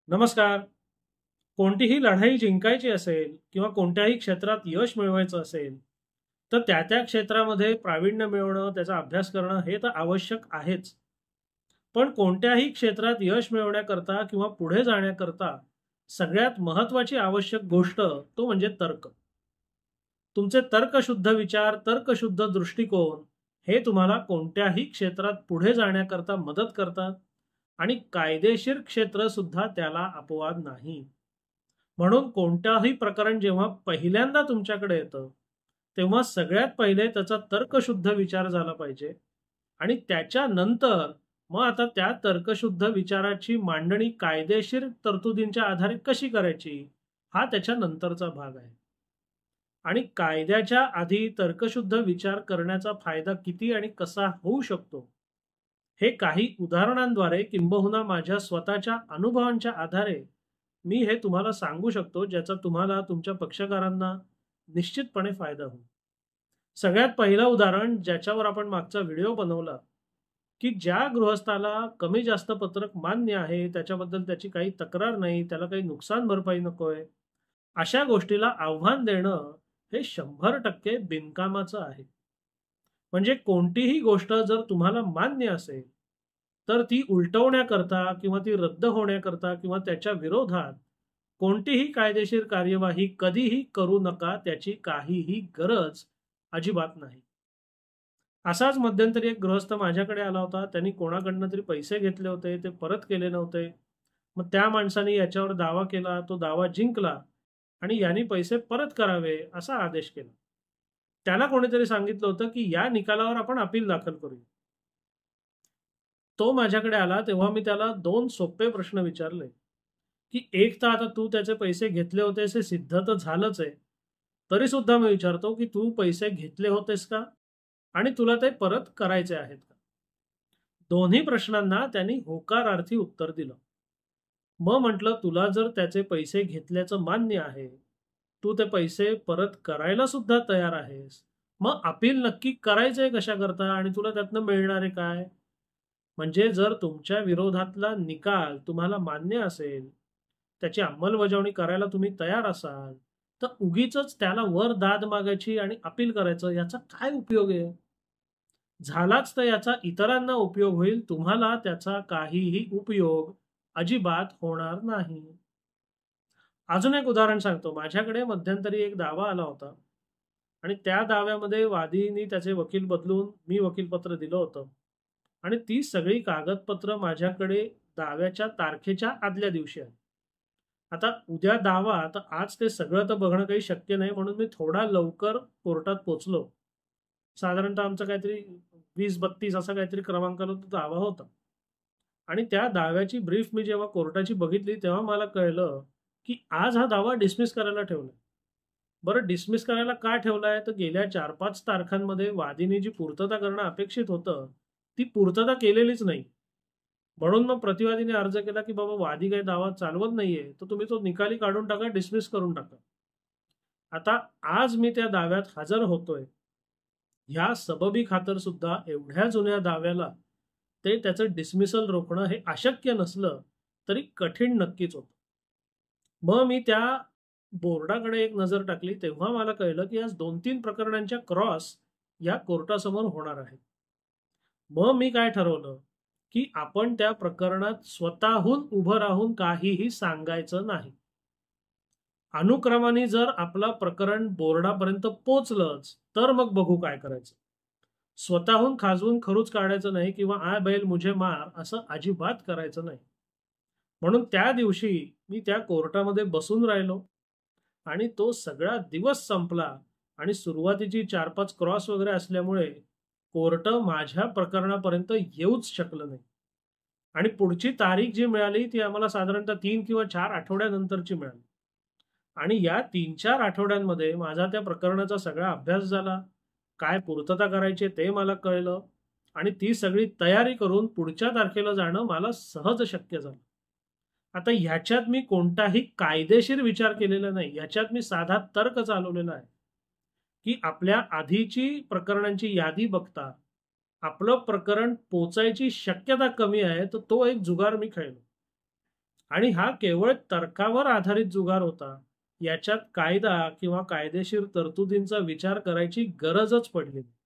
नमस्कार. कोणतीही लढाई जिंकायची असेल किंवा कोणत्याही क्षेत्रात यश मिळवायचं असेल, तर त्या क्षेत्रामध्ये प्रावीण्य मिळवणं, त्याचा अभ्यास करणं हे तर आवश्यक आहेच. पण कोणत्याही क्षेत्रात यश मिळवण्याकरता किंवा पुढे जाण्याकरता सगळ्यात महत्त्वाची आवश्यक गोष्ट तो म्हणजे तर्क. तुमचे तर्कशुद्ध विचार, तर्कशुद्ध दृष्टिकोन हे तुम्हाला कोणत्याही क्षेत्रात पुढे जाण्याकरता मदत करतात आणि कायदेशीर क्षेत्र सुद्धा त्याला अपवाद नाही. म्हणून कोणत्याही प्रकरण जेव्हा पहिल्यांदा तुमच्याकडे येतं, तेव्हा सगळ्यात पहिले त्याचा तर्कशुद्ध विचार झाला पाहिजे आणि त्याच्यानंतर मग आता त्या तर्कशुद्ध विचाराची मांडणी कायदेशीर तरतुदींच्या आधारे कशी करायची, हा त्याच्यानंतरचा भाग आहे. आणि कायद्याच्या आधी तर्कशुद्ध विचार करण्याचा फायदा किती आणि कसा होऊ शकतो, हे काही उदाहरणांद्वारे किंबहुना माझ्या स्वतःच्या अनुभवांच्या आधारे मी हे तुम्हाला सांगू शकतो, ज्याचा तुम्हाला तुमच्या पक्षकारांना निश्चितपणे फायदा होईल. सगळ्यात पहिलं उदाहरण ज्याच्यावर आपण मागचा व्हिडिओ बनवला, की ज्या गृहस्थाला कमी जास्त पत्रक मान्य आहे, त्याच्याबद्दल त्याची काही तक्रार नाही, त्याला काही नुकसान भरपाई नकोय, अशा गोष्टीला आव्हान देणं हे 100% बिनकामाचं आहे. म्हणजे कोणतीही गोष्ट जर तुम्हाला मान्य असेल, तर ती उलटवण्याकरता किंवा ती रद्द होण्याकरता किंवा त्याच्या विरोधात कोणतीही कायदेशीर कार्यवाही कधीही करू नका, त्याची काहीही गरज अजिबात नाही. असाच मध्यंतरी एक गृहस्थ माझ्याकडे आला होता. त्यांनी कोणाकडनं तरी पैसे घेतले होते, ते परत केले नव्हते. मग त्या माणसाने याच्यावर दावा केला, तो दावा जिंकला आणि यांनी पैसे परत करावे असा आदेश केला. त्याला कोणीतरी सांगितलं होतं की या निकालावर आपण अपील दाखल करूया. तो माझ्याकडे आला तेव्हा मी त्याला दोन सोपे प्रश्न विचारले, की एक तर आता तू त्याचे पैसे घेतले होतेस हे सिद्ध तर झालंच आहे. तरी सुद्धा मी विचारतो की तू पैसे घेतले होतेस का आणि तुला ते परत करायचे आहेत का? दोन्ही प्रश्नांना त्यांनी होकारार्थी उत्तर दिलं. मग म्हटलं, तुला जर त्याचे पैसे घेतल्याचं मान्य आहे, तू ते पैसे परत करायला सुद्धा तयार आहेस, मग अपील नक्की करायचंय कशाकरता आणि तुला त्यातनं मिळणारे काय? म्हणजे जर तुमच्या विरोधातला निकाल तुम्हाला मान्य असेल, त्याची अंमलबजावणी करायला तुम्ही तयार असाल, तर उगीचच त्याला वर दाद मागायची आणि अपील करायचं याचा काय उपयोग आहे? झालाच तर याचा इतरांना उपयोग होईल, तुम्हाला त्याचा काहीही उपयोग अजिबात होणार नाही. अजून एक उदाहरण सांगतो. माझ्याकडे मध्यंतरी एक दावा आला होता आणि त्या दाव्यामध्ये वादीनी त्याचे वकील बदलून मी वकीलपत्र दिलं होतं आणि ती सगळी कागदपत्र माझ्याकडे दाव्याच्या तारखेच्या आदल्या दिवशी आली. आता उद्या दावा, तर आज ते सगळं तर बघणं काही शक्य नाही, म्हणून मी थोडा लवकर कोर्टात पोहोचलो. साधारणतः आमचं काहीतरी 20-32 असा काहीतरी क्रमांकाला तो दावा होता आणि त्या दाव्याची ब्रीफ मी जेव्हा कोर्टाची बघितली तेव्हा मला कळलं की आज हा दावा डिसमिस करायला ठेवलाय. बरं, डिसमिस करायला का ठेवलाय? तर गेल्या 4-5 तारखांमध्ये वादीने जी पूर्तता करणं अपेक्षित होतं, ती पूर्तता केलेलीच नाही. म्हणून मग प्रतिवादीने अर्ज केला की बाबा वादी काही दावा चालवत नाहीये, तर तुम्ही तो निकाली काढून टाका, डिसमिस करून टाका. आता आज मी त्या दाव्यात हजर होतोय. ह्या सबबी खातर सुद्धा एवढ्या जुन्या दाव्याला ते त्याचं डिसमिसल रोखणं हे अशक्य नसलं तरी कठीण नक्कीच होतं. मग मी त्या बोर्डाकडे एक नजर टाकली तेव्हा मला कळलं की आज 2-3 प्रकरणांच्या क्रॉस या कोर्टासमोर होणार आहेत. मग मी काय ठरवलं, की आपण त्या प्रकरणात स्वतःहून उभं राहून काहीही सांगायचं नाही. अनुक्रमाने जर आपलं प्रकरण बोर्डापर्यंत पोचलंच, तर मग बघू काय करायचं. स्वतःहून खाजवून खरूच काढायचं नाही किंवा "आ बैल मुझे मार" असं अजिबात करायचं नाही. म्हणून त्या दिवशी मी त्या कोर्टामध्ये बसून राहिलो आणि तो सगळा दिवस संपला आणि सुरुवातीची 4-5 क्रॉस वगैरे असल्यामुळे कोर्ट माझ्या प्रकरणापर्यंत येऊच शकलं नाही. आणि पुढची तारीख जी मिळाली ती आम्हाला साधारणतः 3 किंवा 4 आठवड्यानंतरची मिळाली. आणि या 3-4 आठवड्यांमध्ये माझा त्या प्रकरणाचा सगळा अभ्यास झाला. काय पूर्तता करायची ते मला कळलं आणि ती सगळी तयारी करून पुढच्या तारखेला जाणं मला सहज शक्य झालं. आता ह्याच्यात मी कोणताही कायदेशीर विचार केलेला नाही. ह्याच्यात मी साधा तर्क चालवलेला आहे, की आपल्या आधीची प्रकरणांची यादी बघता आपलं प्रकरण पोचायची शक्यता कमी आहे, तर तो एक जुगार मी खेळलो. आणि हा केवळ तर्कावर आधारित जुगार होता. याच्यात कायदा किंवा कायदेशीर तरतुदींचा विचार करायची गरजच पडली नाही.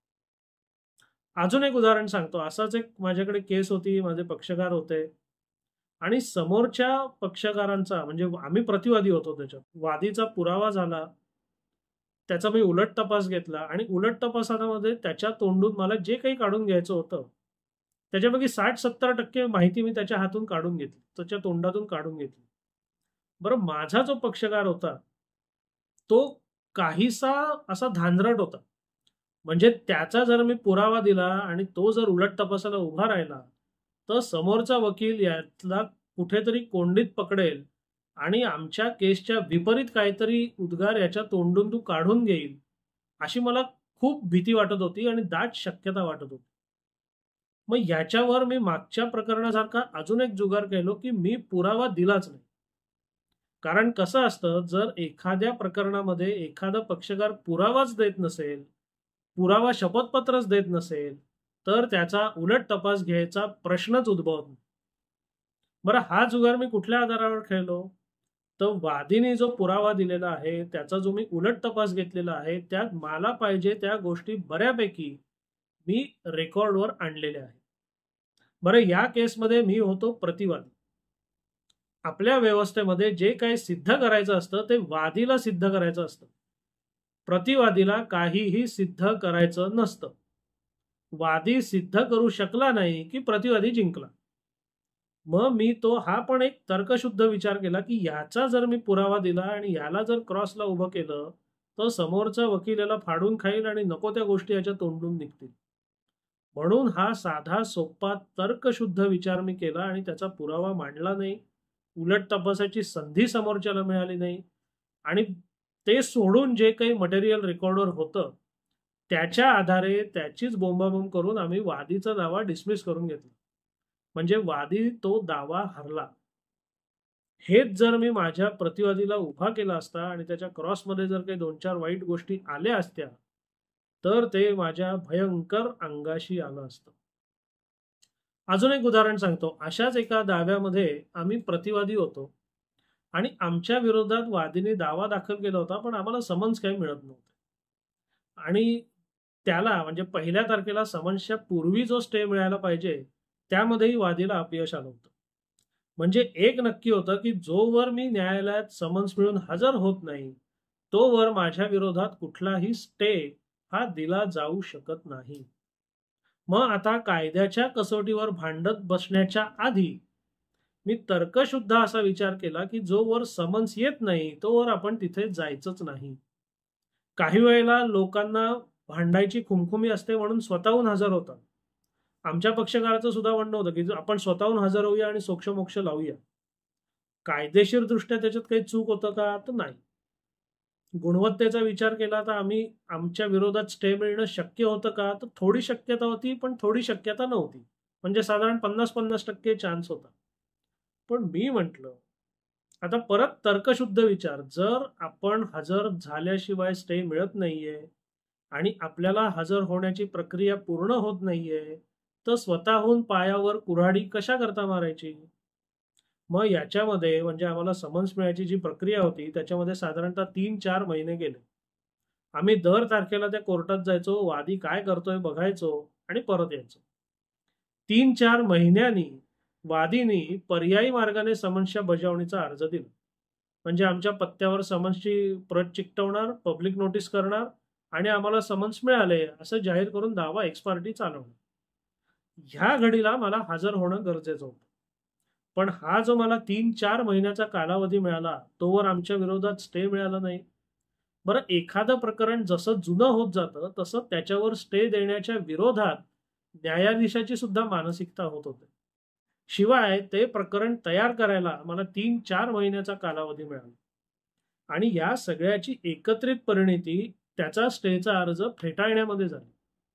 अजून एक उदाहरण सांगतो. असाच एक माझ्याकडे केस होती. माझे पक्षकार होते आणि समोरच्या पक्षकारांचा म्हणजे आम्ही प्रतिवादी होतो त्याच्यात. वादीचा पुरावा झाला. त्याचा मी उलट तपास घेतला आणि उलट तपासामध्ये त्याच्या तोंडून मला जे काही काढून घ्यायचं होतं, त्याच्यापैकी 60-70% माहिती मी त्याच्या हातून काढून घेतली. त्याच्या तोंडातून काढून घेतली. बरं माझा जो पक्षकार होता, तो काहीसा असा धांदरट होता. म्हणजे त्याचा जर मी पुरावा दिला आणि तो जर उलट तपासाला उभा राहिला, तर समोरचा वकील यातला कुठेतरी कोंडीत पकडेल आणि आमच्या केसच्या विपरीत काहीतरी उद्गार याच्या तोंडून तू काढून घेईल, अशी मला खूप भीती वाटत होती आणि दाट शक्यता वाटत होती. मग याच्यावर मी मागच्या प्रकरणासारखा अजून एक जुगार केलो, की मी पुरावा दिलाच नाही. कारण कसं असतं, जर एखाद्या प्रकरणामध्ये एखादा पक्षकार पुरावाच देत नसेल, पुरावा शपथपत्रच देत नसेल, तर त्याचा उलट तपास घ्यायचा प्रश्नच उद्भवत नाही. बरं हा जुगार मी कुठल्या आधारावर खेळलो? तर वादीने जो पुरावा दिलेला आहे, त्याचा जो मी उलट तपास घेतलेला आहे, त्यात मला पाहिजे त्या गोष्टी बऱ्यापैकी मी रेकॉर्डवर आणलेल्या आहेत. बरं या केसमध्ये मी होतो प्रतिवादी. आपल्या व्यवस्थेमध्ये जे काही सिद्ध करायचं असतं ते वादीला सिद्ध करायचं असतं. प्रतिवादीला काहीही सिद्ध करायचं नसतं. वादी सिद्ध करू शकला नाही की प्रतिवादी जिंकला. मग मी तो हा पण एक तर्कशुद्ध विचार केला की याचा जर मी पुरावा दिला आणि याला जर क्रॉसला उभं केलं तर समोरचा वकील याला फाडून खाईल आणि नको त्या गोष्टी याच्या तोंडून निघतील. म्हणून हा साधा सोपा तर्कशुद्ध विचार मी केला आणि त्याचा पुरावा मांडला नाही. उलट तपासाची संधी समोरच्याला मिळाली नाही आणि ते सोडून जे काही मटेरियल रेकॉर्डवर होतं त्याच्या आधारे त्याचीच बोंबाबोंब करून आम्ही वादीचा दावा डिसमिस करून घेतला. म्हणजे वादी तो दावा हरला. हेच जर मी माझ्या प्रतिवादीला उभा केला असता आणि त्याच्या क्रॉसमध्ये जर काही 2-4 वाईट गोष्टी आल्या असत्या, तर ते माझ्या भयंकर अंगाशी आलं असतं. अजून एक उदाहरण सांगतो. अशाच एका दाव्यामध्ये आम्ही प्रतिवादी होतो आणि आमच्या विरोधात वादीने दावा दाखल केला होता, पण आम्हाला समन्स काही मिळत नव्हतं. आणि त्याला म्हणजे 1 तारखेला समन्सच्या पूर्वी जो स्टे मिळायला पाहिजे, त्यामध्येही वादीला अपयश आलं होतं. म्हणजे एक नक्की होतं, की जोवर मी न्यायालयात समन्स मिळून हजर होत नाही, तोवर माझ्या विरोधात कुठलाही स्टे हा दिला जाऊ शकत नाही. मग आता कायद्याच्या कसोटीवर भांडत बसण्याच्या आधी मी तर्कशुद्ध असा विचार केला, की जोवर समन्स येत नाही, तोवर आपण तिथे जायचंच नाही. काही वेळेला लोकांना भांडायची खुमखुमी असते म्हणून स्वतःहून हजर होतात. आमच्या पक्षकाराचं सुद्धा म्हणणं होतं, की आपण स्वतःहून हजर होऊया आणि सोक्षमोक्ष लावूया. कायदेशीरदृष्ट्या त्याच्यात काही चूक होतं का? तर नाही. गुणवत्तेचा विचार केला तर आम्ही आमच्या विरोधात स्टे मिळणं शक्य होतं का? तर थोडी शक्यता होती, पण थोडी शक्यता नव्हती. म्हणजे साधारण 50-50% चान्स होता. पण मी म्हटलं, आता परत तर्कशुद्ध विचार, जर आपण हजर झाल्याशिवाय स्टे मिळत नाहीये आणि आपल्याला हजर होण्याची प्रक्रिया पूर्ण होत नाहीये, तर स्वतःहून पायावर कुऱ्हाडी कशाकरता मारायची? मग याच्यामध्ये म्हणजे आम्हाला समन्स मिळायची जी प्रक्रिया होती, त्याच्यामध्ये साधारणतः 3-4 महिने गेले. आम्ही दर तारखेला त्या कोर्टात जायचो, वादी काय करतोय बघायचो आणि परत यायचो. 3-4 महिन्यांनी वादीने पर्यायी मार्गाने समन्सच्या बजावणीचा अर्ज दिला. म्हणजे आमच्या पत्त्यावर समन्सची प्रत चिकटवणार, पब्लिक नोटीस करणार आणि आम्हाला समन्स मिळाले असं जाहीर करून दावा एक्स पार्टी चालवणार. ह्या घडीला मला हजर होणं गरजेचं होतं. पण हा जो मला 3-4 महिन्याचा कालावधी मिळाला, तोवर आमच्या विरोधात स्टे मिळाला नाही. बरं एखादं प्रकरण जसं जुनं होत जातं, तसं त्याच्यावर स्टे देण्याच्या विरोधात न्यायाधीशाची सुद्धा मानसिकता होत होते. शिवाय ते प्रकरण तयार करायला मला 3-4 महिन्याचा कालावधी मिळाला. आणि या सगळ्याची एकत्रित परिणिती त्याचा स्टेचा अर्ज फेटाळण्यामध्ये झाली.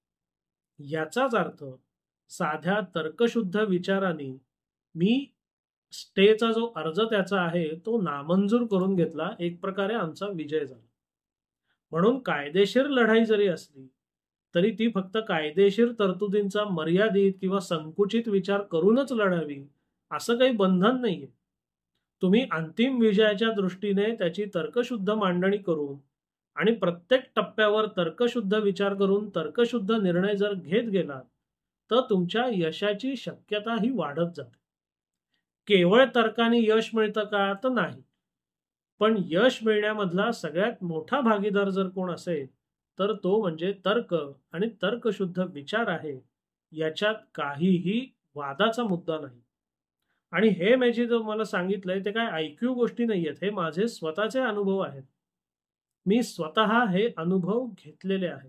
याचाच अर्थ साध्या तर्कशुद्ध विचाराने मी स्टेचा जो अर्ज त्याचा आहे तो नामंजूर करून घेतला. एक प्रकारे आमचा विजय झाला. म्हणून कायदेशीर लढाई जरी असली तरी ती फक्त कायदेशीर तरतुदींचा मर्यादित किंवा संकुचित विचार करूनच लढावी असं काही बंधन नाहीये. तुम्ही अंतिम विजयाच्या दृष्टीने त्याची तर्कशुद्ध मांडणी करून आणि प्रत्येक टप्प्यावर तर्कशुद्ध विचार करून तर्कशुद्ध निर्णय जर घेत गेलात तर तुमच्या यशाची शक्यता ही वाढत जाते. केवळ तर्काने यश मिळतं का? तर नाही. पण यश मिळण्यामधला सगळ्यात मोठा भागीदार जर कोण असेल तर तो म्हणजे तर्क आणि तर्कशुद्ध विचार आहे. याच्यात काहीही वादाचा मुद्दा नाही. आणि हे मी जे तुम्हाला सांगितलंय ते काय ऐक्यू गोष्टी नाहीयेत, हे माझे स्वतःचे अनुभव आहेत. मी स्वतः हे अनुभव घेतलेले आहेत.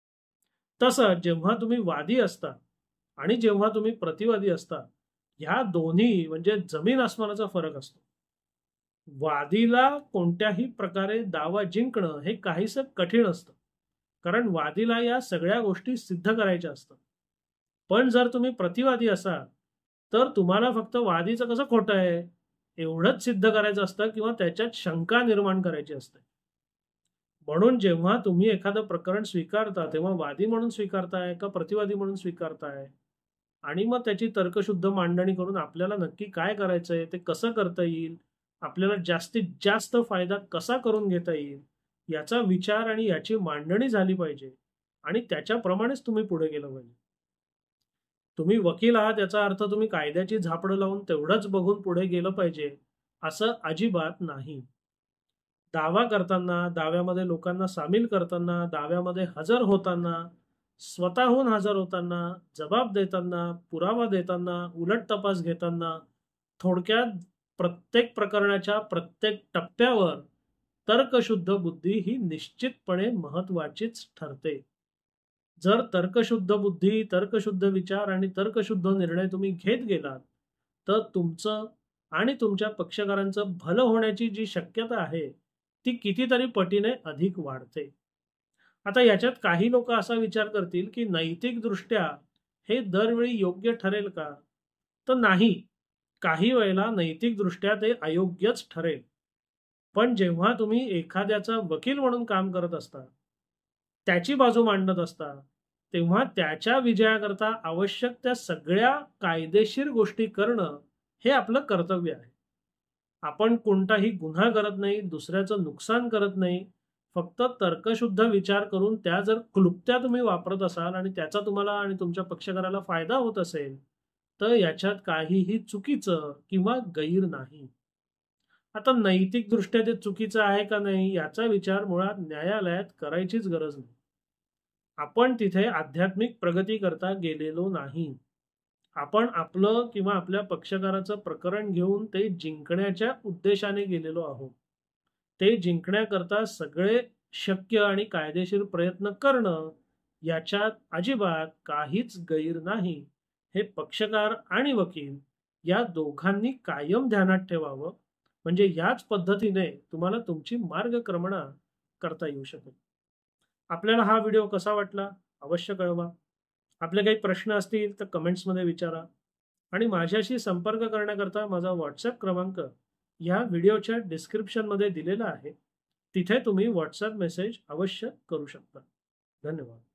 तसं जेव्हा तुम्ही वादी असता आणि जेव्हा तुम्ही प्रतिवादी असता, ह्या दोन्ही म्हणजे जमीन आसमानाचा फरक असतो. वादीला कोणत्याही प्रकारे दावा जिंकणं हे काहीसं कठीण असतं, कारण वादीला या सगळ्या गोष्टी सिद्ध करायच्या असतात. पण जर तुम्ही प्रतिवादी असाल तर तुम्हाला फक्त वादीचं कसं खोटं आहे एवढंच सिद्ध करायचं असतं किंवा त्याच्यात शंका निर्माण करायची असते. म्हणून जेव्हा तुम्ही एखादं प्रकरण स्वीकारता तेव्हा वादी म्हणून स्वीकारताय का प्रतिवादी म्हणून स्वीकारताय, आणि मग त्याची तर्कशुद्ध मांडणी करून आपल्याला नक्की काय करायचंय, ते कसं करता येईल, आपल्याला जास्तीत जास्त फायदा कसा करून घेता येईल याचा विचार आणि याची मांडणी झाली पाहिजे. आणि त्याच्याप्रमाणेच तुम्ही पुढे गेलं पाहिजे. तुम्ही वकील आहात याचा अर्थ तुम्ही कायद्याची झापडं लावून तेवढंच बघून पुढे गेलं पाहिजे असं अजिबात नाही. दावा करताना, दाव्यामध्ये लोकांना सामील करताना, दाव्यामध्ये हजर होताना, स्वतःहून हजर होताना, जबाब देताना, पुरावा देताना, उलट तपास घेताना, थोडक्यात प्रत्येक प्रकरणाच्या प्रत्येक टप्प्यावर तर्कशुद्ध बुद्धी ही निश्चितपणे महत्वाचीच ठरते. जर तर्कशुद्ध बुद्धी, तर्कशुद्ध विचार आणि तर्कशुद्ध निर्णय तुम्ही घेत गेलात तर तुमचं आणि तुमच्या पक्षकारांचं भलं होण्याची जी शक्यता आहे ती कितीतरी पटीने अधिक वाढते. आता याच्यात काही लोक असा विचार करतील की नैतिक दृष्ट्या हे दरवेळी योग्य ठरेल का? तर नाही. काही वेळेला नैतिक दृष्ट्या ते अयोग्यच ठरेल. पण जेव्हा तुम्ही एखाद्याचा वकील म्हणून काम करत असता, त्याची बाजू मांडत असता, तेव्हा त्याच्या विजयाकरता आवश्यक त्या सगळ्या कायदेशीर गोष्टी करणं हे आपलं कर्तव्य आहे. आपण कोणताही गुन्हा करत नाही, दुसऱ्याचं नुकसान करत नाही. फक्त तर्कशुद्ध विचार करून त्या जर क्लुप्त्या तुम्ही वापरत असाल आणि त्याचा तुम्हाला आणि तुमच्या पक्षकाराला फायदा होत असेल तर याच्यात काहीही चुकीचं किंवा गैर नाही. आता नैतिक दृष्ट्या ते चुकीचं आहे का नाही याचा विचार मुळात न्यायालयात करायचीच गरज नाही. आपण तिथे आध्यात्मिक प्रगती करता गेलेलो नाही. आपण आपलं किंवा आपल्या पक्षकाराचं प्रकरण घेऊन ते जिंकण्याच्या उद्देशाने गेलेलो आहोत. ते जिंकण्याकरता सगळे शक्य आणि कायदेशीर प्रयत्न करणं याच्यात अजिबात काहीच गैर नाही. हे पक्षकार आणि वकील या दोघांनी कायम ध्यानात ठेवावं, म्हणजे याच पद्धतीने तुम्हाला तुमची मार्गक्रमणा करता येऊ शकेल. आपल्याला हा व्हिडिओ कसा वाटला अवश्य कळवा. आपले काही प्रश्न असतील तर कमेंट्समध्ये विचारा. आणि माझ्याशी संपर्क करण्याकरता माझा व्हॉट्सॲप क्रमांक या व्हिडिओच्या डिस्क्रिप्शनमध्ये दिलेला आहे. तिथे तुम्ही व्हॉट्सॲप मेसेज अवश्य करू शकता. धन्यवाद.